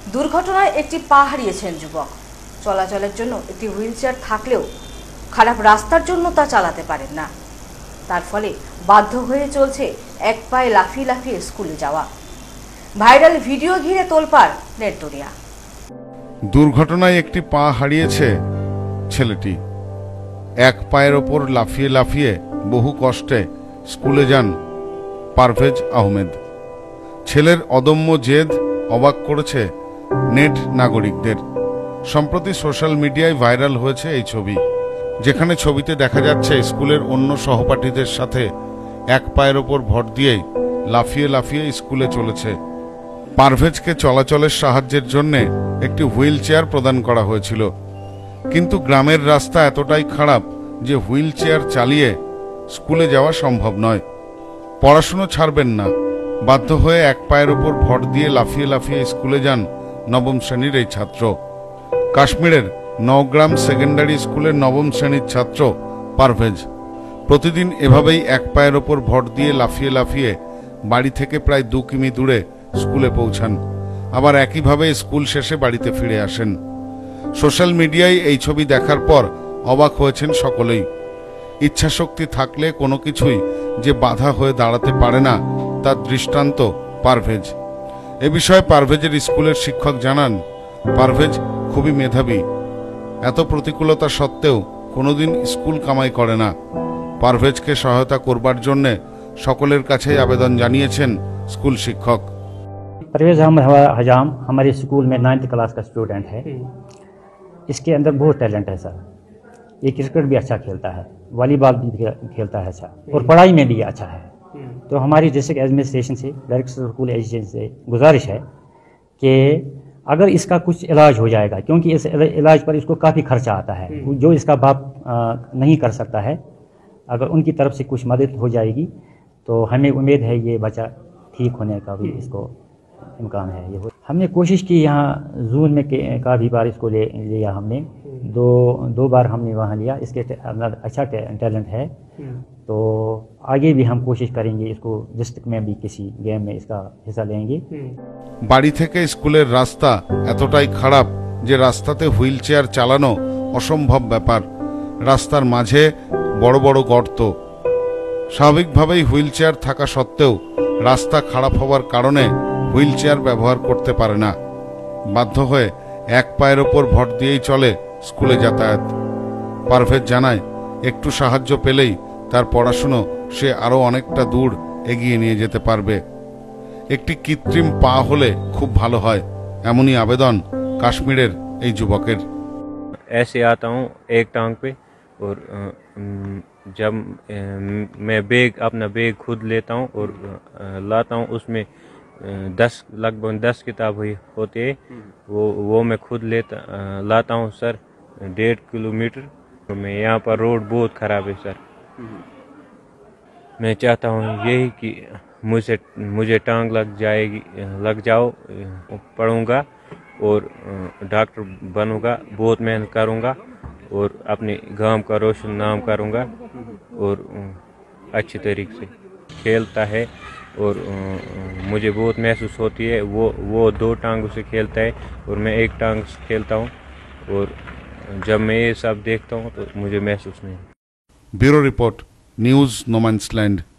দুর্ঘটনায় একটি পা হারিয়েছেন যুবক। চলাচলের জন্য একটি হুইলচেয়ার থাকলেও খারাপ রাস্তার জন্য তা চালাতে পারেন না। তার ফলে বাধ্য হয়ে চলছে এক পায়ে লাফিয়ে লাফিয়ে স্কুলে যাওয়া। ভাইরাল ভিডিও ঘিরে তোলপাড় নেট দুনিয়া। দুর্ঘটনায় একটি পা হারিয়েছে ছেলেটি। এক পায়ের ওপর লাফিয়ে লাফিয়ে বহু কষ্টে স্কুলে যান পারভেজ আহমেদ। ছেলের অদম্য জেদ অবাক করেছে নেট নাগরিকদের। সম্প্রতি সোশ্যাল মিডিয়ায় ভাইরাল হয়েছে এই ছবি, যেখানে ছবিতে দেখা যাচ্ছে স্কুলের অন্য সহপাঠীদের সাথে এক পায়ের ওপর ভর দিয়ে লাফিয়ে লাফিয়ে স্কুলে চলেছে। পারভেজকে চলাচলের সাহায্যের জন্য একটি হুইল চেয়ার প্রদান করা হয়েছিল, কিন্তু গ্রামের রাস্তা এতটাই খারাপ যে হুইল চেয়ার চালিয়ে স্কুলে যাওয়া সম্ভব নয়। পড়াশুনো ছাড়বেন না, বাধ্য হয়ে এক পায়ের ওপর ভর দিয়ে লাফিয়ে লাফিয়ে স্কুলে যান নবম শ্রেণীর এই ছাত্র। কাশ্মীরের নওগ্রাম সেকেন্ডারি স্কুলের নবম শ্রেণীর ছাত্র পারভেজ প্রতিদিন এভাবেই এক পায়ের ওপর ভর দিয়ে লাফিয়ে লাফিয়ে বাড়ি থেকে প্রায় 2 কিমি দূরে স্কুলে পৌঁছান, আবার একইভাবে স্কুল শেষে বাড়িতে ফিরে আসেন। সোশ্যাল মিডিয়ায় এই ছবি দেখার পর অবাক হয়েছেন সকলেই। ইচ্ছাশক্তি থাকলে কোনো কিছুই যে বাধা হয়ে দাঁড়াতে পারে না, তার দৃষ্টান্ত পারভেজ। এ বিষয়ে পারভেজের স্কুলের শিক্ষক জানান, পারভেজ খুবই মেধাবী। এত প্রতিকূলতা সত্ত্বেও কোনোদিন স্কুল কামাই করে না। পারভেজকে সহায়তা করবার জন্য সকলের কাছেই আবেদন জানিয়েছেন স্কুল শিক্ষক। परवेज हजाम हमारे स्कूल में 9th क्लास का स्टूडेंट है। इसके अंदर बहुत टैलेंट है सर। ये क्रिकेट भी अच्छा खेलता है, वॉलीबॉल भी खेलता है अच्छा, और पढ़ाई में भी अच्छा है। तो हमारी डिस्ट्रिक्ट एडमिनिस्ट्रेशन से, डायरेक्टर स्कूल एजुकेशन से गुजारिश है कि अगर इसका कुछ इलाज हो जाएगा, क्योंकि इस इलाज पर इसको काफ़ी खर्चा आता है जो इसका बाप नहीं कर सकता है। अगर उनकी तरफ से कुछ मदद हो जाएगी तो हमें उम्मीद है ये बच्चा ठीक होने का भी इसको इम्कान है। ये हमने कोशिश की, यहाँ जून में काफ़ी बार इसको लिया हमने, दो बार हमने वहाँ लिया। इसके अंदर अच्छा टैलेंट है, तो आगे भी हम कोशिश करेंगे इसको डिस्ट्रिक्ट में भी किसी गेम में इसका हिस्सा लेंगे। বাড়ি থেকে স্কুলের রাস্তা এতটাই খারাপ যে রাস্তাতে হুইল চেয়ার চালানো অসম্ভব ব্যাপার। রাস্তার মাঝে বড় বড় গর্ত। স্বাভাবিকভাবেই হুইল চেয়ার থাকা সত্ত্বেও রাস্তা খারাপ হওয়ার কারণে হুইল চেয়ার ব্যবহার করতে পারে না। বাধ্য হয়ে এক পায়ের ওপর ভর দিয়েই চলে স্কুলে যাতায়াত। পারভেজ জানায়, একটু সাহায্য পেলেই তার পড়াশুনো সে আরো অনেকটা দূর এগিয়ে নিয়ে যেতে পারবে। একটি কৃত্রিম পা হলে খুব ভালো হয়, এমনই আবেদন কাশ্মীরের এই যুবকের। ऐसे आता हूँ एक टांग पे, और जब मैं अपना बैग खुद लेता हूँ और लाता हूँ, उसमें लगभग 10 किताब होती है। वो मैं खुद लाता हूँ सर 1.5 किलोमीटर। मैं यहाँ पर रोड बहुत ख़राब है सर। मैं चाहता हूँ यही कि मुझे टांग लग जाओ, पढ़ूँगा और डॉक्टर बनूँगा, बहुत मेहनत करूँगा और अपने गांव का रोशन नाम करूँगा। और अच्छी तरीके से खेलता है और मुझे बहुत महसूस होती है। वो 2 टांगों से खेलता है और मैं एक टांग से खेलता हूँ, और जब मैं ये सब देखता हूँ तो मुझे महसूस नहीं। Bureau report, news नोमैंसलैंड।